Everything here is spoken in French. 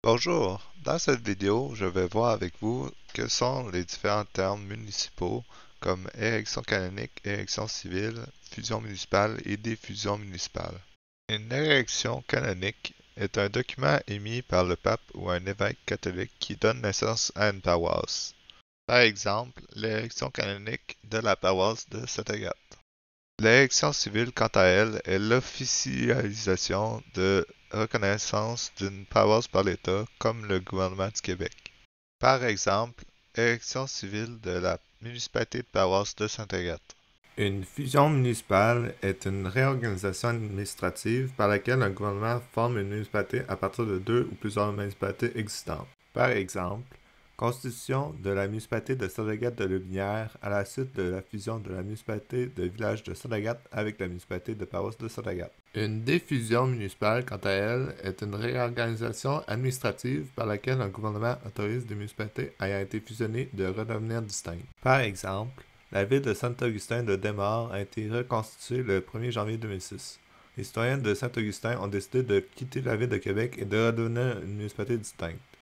Bonjour, dans cette vidéo, je vais voir avec vous quels sont les différents termes municipaux comme élection canonique, élection civile, fusion municipale et diffusion municipale. Une élection canonique est un document émis par le pape ou un évêque catholique qui donne naissance à une paroisse. Par exemple, l'élection canonique de la paroisse de Sainte-Agathe. L'élection civile, quant à elle, est l'officialisation de reconnaissance d'une paroisse par l'État comme le gouvernement du Québec. Par exemple, élection civile de la municipalité de paroisse de Sainte-Agathe. Une fusion municipale est une réorganisation administrative par laquelle un gouvernement forme une municipalité à partir de deux ou plusieurs municipalités existantes. Par exemple, constitution de la municipalité de Sainte-Agathe-de-Lotbinière à la suite de la fusion de la municipalité de village de Sainte-Agathe avec la municipalité de paroisse de Sainte-Agathe. Une diffusion municipale, quant à elle, est une réorganisation administrative par laquelle un gouvernement autorise des municipalités ayant été fusionnées de redevenir distinctes. Par exemple, la ville de Saint-Augustin de Desmaures a été reconstituée le 1er janvier 2006. Les citoyens de Saint-Augustin ont décidé de quitter la ville de Québec et de redevenir une municipalité distincte.